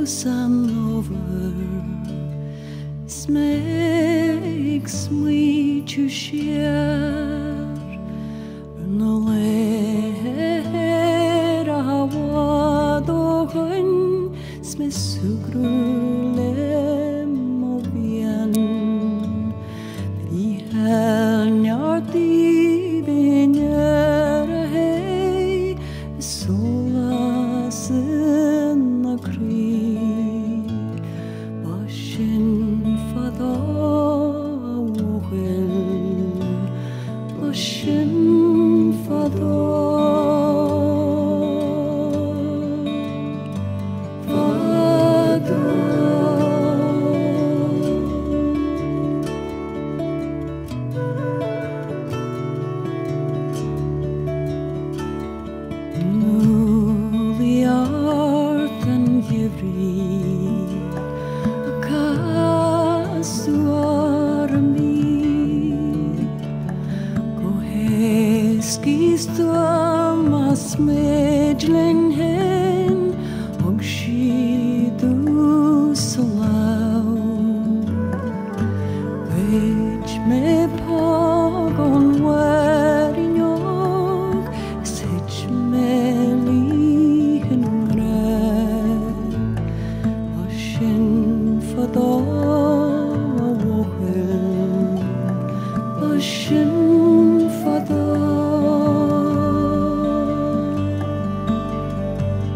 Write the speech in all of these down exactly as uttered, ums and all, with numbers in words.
some over makes me to share no lera wadogan sme sugrule movian vi helnyarti benyara hey solas na kri bashin fada Lashin fado fado Nuliart and Yevri Akasuarami Skistas medlen hen og skidu salau Vej me pagon werinjog Sech me lihen red Lashin fada wohen Lashin fada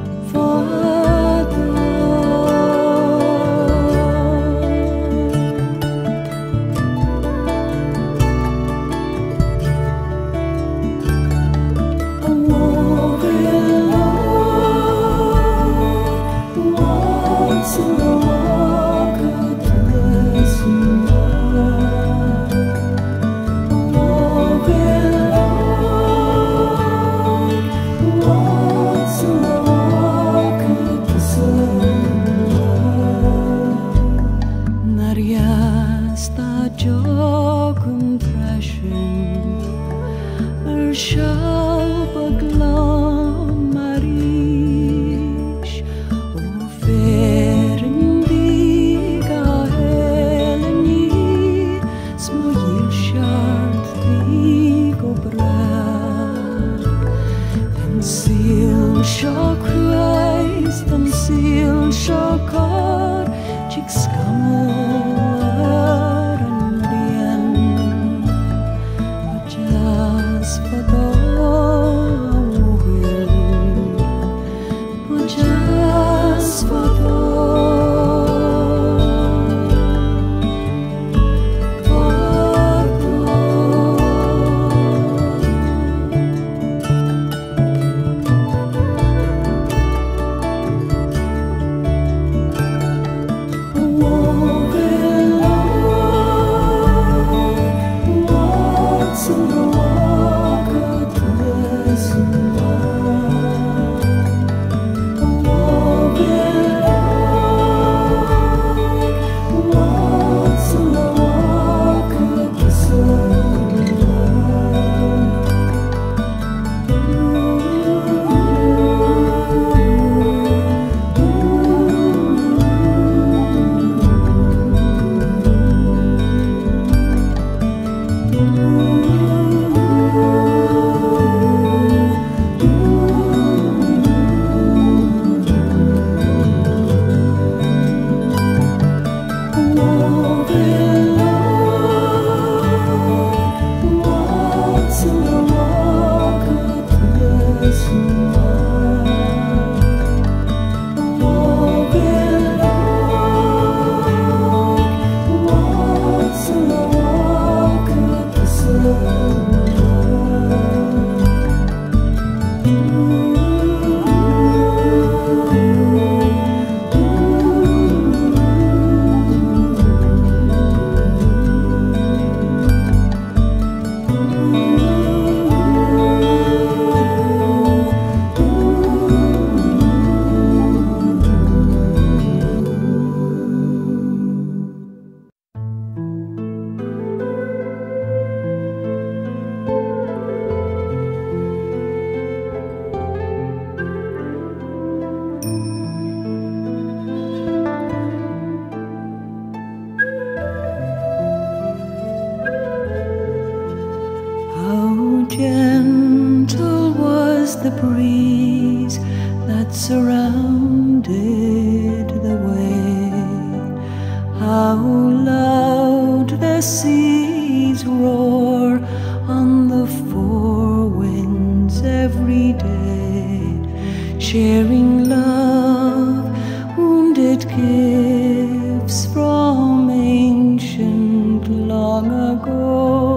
surrounded the way. How loud the seas roar on the four winds every day, sharing love, wounded gifts from ancient long ago.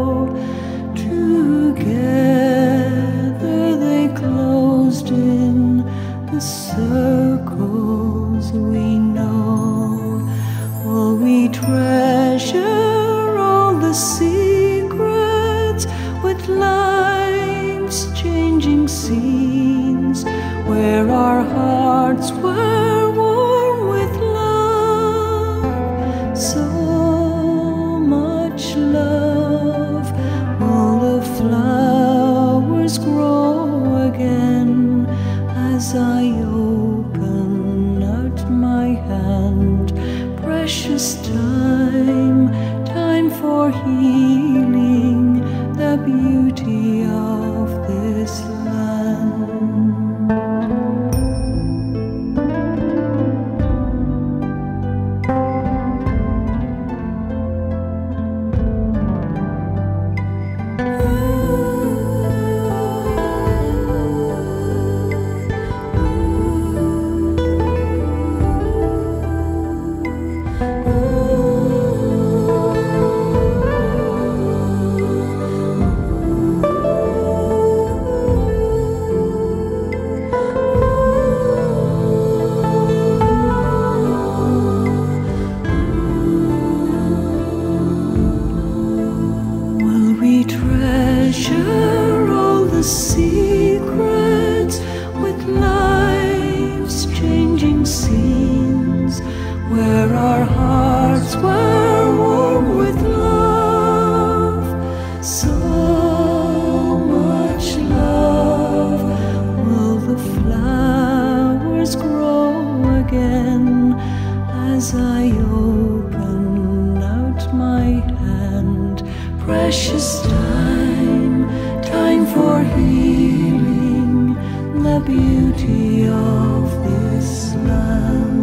Together they closed in the circles we know. Will we treasure all the secrets with life's changing scenes, where our hearts were warm with love, so much love? Will the flowers grow again as I open out my hand? Precious time, time for healing the beauty of this land. Treasure all the secrets with life's changing scenes, where our hearts were warm with love, so much love? Will the flowers grow again as I open out my hand? Precious time, time for healing the beauty of this land.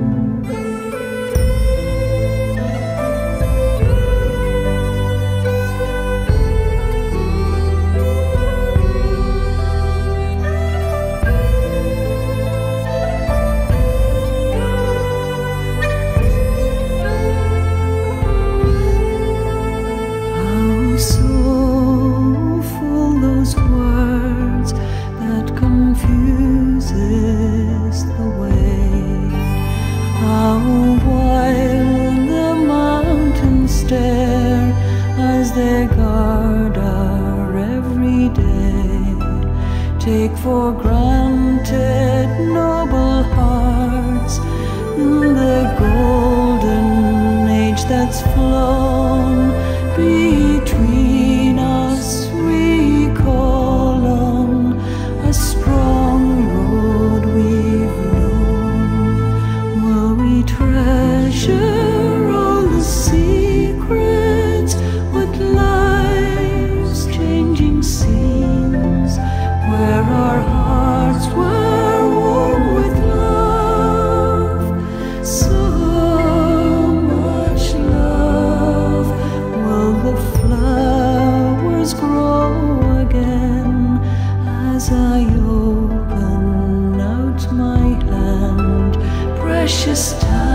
Confuses the way. How wild the mountains stare as they guard our every day. Take for granted noble hearts, the golden age that's flown between us. Recall on a strong road we've known. Will we treasure all the secrets with life's changing scenes, where our hearts were warm with love, so much love? Will the flowers grow again as I open out my hand? Precious time.